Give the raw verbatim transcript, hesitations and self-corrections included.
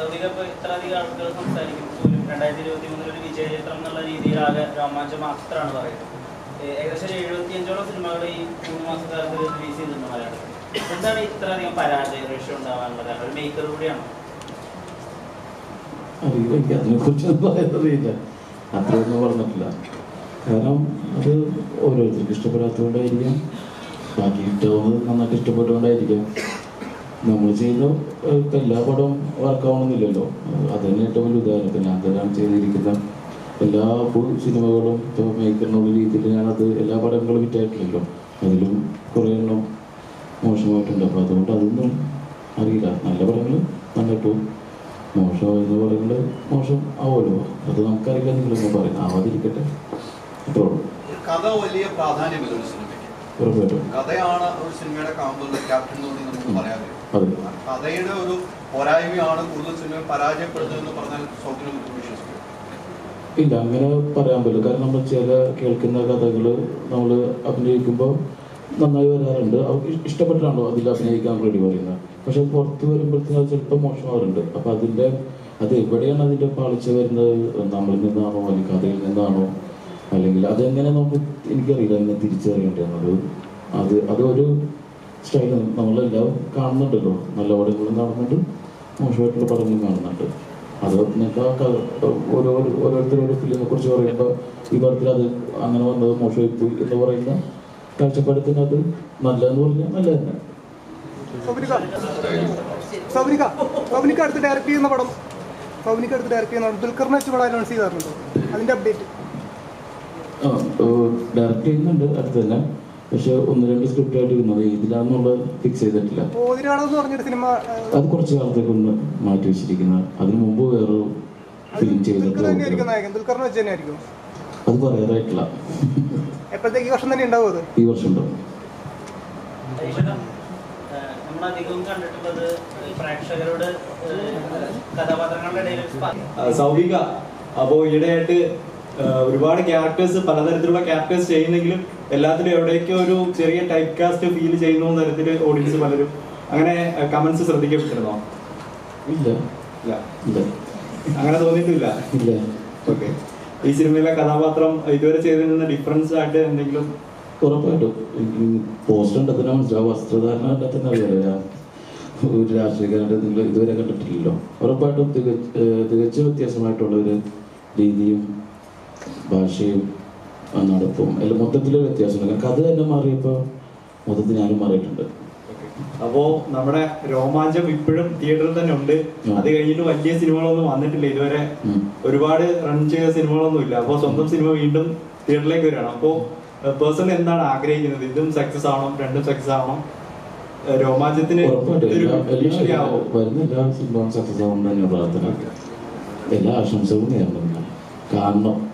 ഇത്രയധികം ആളുകൾ സംസാരിക്കുമ്പോൾ രണ്ടായിരത്തി ഇരുപത്തി മൂന്നിൽ ഒരു വിജയചിത്രം എന്നുള്ള രീതിയിൽ ആകെ രോമാഞ്ചം മാത്രമാണ് പറയുന്നത്. ഏകദേശം എഴുപത്തിയഞ്ചോളം സിനിമകൾ ഈ മൂന്ന് മാസക്കാലത്ത് റിലീസ് ചെയ്തിട്ടുണ്ട് മലയാളത്തിൽ. എന്താണ് ഇത്രയധികം പരാജയ റേഷ്യോ ഉണ്ടാവാനുള്ള കാരണം? ഒരു മേക്കർ കൂടിയാണോ? അറിയില്ല, എനിക്ക് അതിനെക്കുറിച്ചൊന്നും പറയുന്നറിയില്ല, അത്രയൊന്നും പറഞ്ഞിട്ടില്ല. കാരണം അത് ഓരോരുത്തർക്ക് ഇഷ്ടപ്പെടാത്തതുകൊണ്ടായിരിക്കാം, ബാക്കി ഇഷ്ടമാവുന്നത് നന്നായിട്ട് ഇഷ്ടപ്പെട്ടുകൊണ്ടായിരിക്കാം. നമ്മൾ ചെയ്യുന്ന എല്ലാ പടവും വർക്കാവണമെന്നില്ലല്ലോ. അത് തന്നെ ഏറ്റവും വലിയ ഉദാഹരണം. ഇപ്പം ഞാൻ തരാൻ ചെയ്തിരിക്കുന്ന എല്ലാ സിനിമകളും ഇപ്പോൾ മേക്കറിനുള്ള രീതിയിൽ ഞാനത് എല്ലാ പടങ്ങളും ഹിറ്റായിട്ടില്ലല്ലോ. അതിലും കുറേ എണ്ണം മോശമായിട്ടുണ്ട്. അപ്പോൾ അതുകൊണ്ട് അതൊന്നും അറിയില്ല. നല്ല പടങ്ങൾ നന്നായിട്ടു, മോശമായിരുന്ന പടങ്ങൾ മോശം ആവുമല്ലോ. അത് നമുക്കറിയില്ല, നിങ്ങളൊന്നും പറയുന്നത് ആവാതിരിക്കട്ടെ, അത്രേ ഉള്ളൂ. കഥ വലിയ പ്രാധാന്യമില്ല ഒരു സിനിമയ്ക്ക്. ഉറപ്പായിട്ടും കഥയാണ് ഒരു സിനിമയുടെ കാമ്പ് ക്യാപ്റ്റൻ എന്ന് നമുക്ക് പറയാൻ. അതെ, കഥയുടെ ഒരു പോരായ്മയാണ് കൂടുതൽ സിനിമ പരാജയപ്പെടുന്നതെന്ന് പറഞ്ഞാൽ സൗബിനെ വിശ്വസിക്കും? ഇല്ല, അങ്ങനെ പറയാൻ പറ്റില്ല. കാരണം നമ്മൾ ചില കേൾക്കുന്ന കഥകൾ നമ്മൾ അഭിനയിക്കുമ്പോൾ നന്നായി വരാറുണ്ട്. അവർക്ക് ഇഷ്ടപ്പെട്ടാണോ അതിൽ അഭിനയിക്കാൻ വേണ്ടി പറയുന്നത്. പക്ഷെ പുറത്ത് വരുമ്പോഴത്തേക്കും അത് ചിലപ്പോൾ മോശമാറുണ്ട്. അപ്പം അതിൻ്റെ അത് എവിടെയാണ് അതിൻ്റെ പാളിച്ച വരുന്നത്? നമ്മളിൽ നിന്നാണോ അല്ലെങ്കിൽ കഥയിൽ നിന്നാണോ, അല്ലെങ്കിൽ അതെങ്ങനെ നമുക്ക് എനിക്കറിയില്ല എങ്ങനെ തിരിച്ചറിയേണ്ടത്. അത് അതൊരു സ്റ്റൈൽ നമ്മളെല്ലാം കാണുന്നുണ്ടല്ലോ. നല്ല പടങ്ങളും കാണുന്നുണ്ട്, മോശമായിട്ടുള്ള പടങ്ങളും കാണുന്നുണ്ട്. അത് നിങ്ങൾക്ക് ഓരോ ഓരോരുത്തരും ഓരോ ഫിലിമിനെ കുറിച്ച് പറയുമ്പോൾ ഈ പടത്തിൽ അത് അങ്ങനെ വന്നത് മോശമായിപ്പോയി എന്ന് പറയുന്ന കാഴ്ചപ്പാടത്തിന് അത് നല്ലതെന്ന് പറഞ്ഞാൽ നല്ല തന്നെ. സൗബിനിക്ക് അടുത്ത് ഡയറക്റ്റ് ചെയ്യുന്ന പടം സൗബിനിക്ക് അടുത്ത് ഡയറക്റ്റ് ചെയ്യുന്ന ദുൽഖറിനെ വെച്ച് പടം അനൗൺസ് ചെയ്തായിരുന്നുണ്ടോ? അതിൻ്റെ അപ്ഡേറ്റ്? ആ, ഡയറക്റ്റ് ചെയ്യുന്നുണ്ട് അടുത്ത് തന്നെ. പക്ഷെ ഒന്ന് രണ്ട് സ്ക്രിപ്റ്റ് ആയിട്ട് ഇരുന്നത് ഇതിലാണെന്നുള്ളത് ഫിക്സ് ചെയ്തിട്ടില്ല. അത് കുറച്ച് കാലത്തേക്ക് ഒന്ന് മാറ്റി വെച്ചിരിക്കുന്ന. അതിനു മുമ്പ് വേറെ ഫിലിം ചെയ്തിട്ട് അത് പറയാറായിട്ടില്ല. ഈ വർഷം തന്നെ ഉണ്ടാവും. ഈ വർഷം ഉണ്ടാവും. സൗബിക അപ്പോ ഈയിടെയായിട്ട് ഒരുപാട് ക്യാരക്ടേഴ്സ്, പലതരത്തിലുള്ള ക്യാരക്ടേഴ്സ് ചെയ്യുന്നെങ്കിലും എല്ലാത്തിലും എവിടേക്കോ ഒരു ചെറിയ ടൈപ്പ് കാസ്റ്റ് ഫീൽ ചെയ്യുന്ന തരത്തിൽ ഓഡിയൻസ് പലരും അങ്ങനെ കമന്റ്സ് ശ്രദ്ധിക്കപ്പെട്ടിരുന്നോ? ഇല്ല, അങ്ങനെ തോന്നിയിട്ടില്ല. ഓക്കെ, ഈ സിനിമയിലെ കഥാപാത്രം ഇതുവരെ ചെയ്തതിൽ നിന്ന് ഡിഫറൻസ് ആയിട്ട് എന്തെങ്കിലും? ഉറപ്പായിട്ടും പോസ്റ്റർ ഉണ്ടെങ്കിൽ മനസ്സിലാവും, വസ്ത്രധാരണ ഉണ്ടെങ്കിൽ അറിയാം. ഒരു രാഷ്ട്രീയക്കാരുടെ നിങ്ങൾ ഇതുവരെ കണ്ടിട്ടില്ലല്ലോ. ഉറപ്പായിട്ടും തികച്ച വ്യത്യാസമായിട്ടുള്ള ഒരു രീതിയും ഭാഷയും നടപ്പും എല്ലാം മൊത്തത്തിലൊരു വ്യത്യാസമുണ്ട്. കഥ തന്നെ മാറിയപ്പോൾ മൊത്തത്തിൽ ഞാനും മാറിയിട്ടുണ്ട്. അപ്പോ നമ്മുടെ രോമാഞ്ചം ഇപ്പോഴും തിയേറ്ററിൽ തന്നെ ഉണ്ട്. അത് കഴിഞ്ഞിട്ട് വലിയ സിനിമകളൊന്നും വന്നിട്ടില്ല ഇതുവരെ. ഒരുപാട് റൺ ചെയ്ത സിനിമകളൊന്നും ഇല്ല. അപ്പോൾ സ്വന്തം സിനിമ വീണ്ടും തിയേറ്ററിലേക്ക് വരികയാണ്. അപ്പോൾ പേഴ്സണലി എന്താണ് ആഗ്രഹിക്കുന്നത്? ഇതും സക്സസ് ആവണം, രണ്ടും സക്സസ് ആവണം. രോമാഞ്ചത്തിന് വരുന്ന എല്ലാ സിനിമകളും സക്സസ് ആവണം തന്നെ പ്രാർത്ഥന. എല്ലാ ആശംസകളും നേർന്നു കാണണം.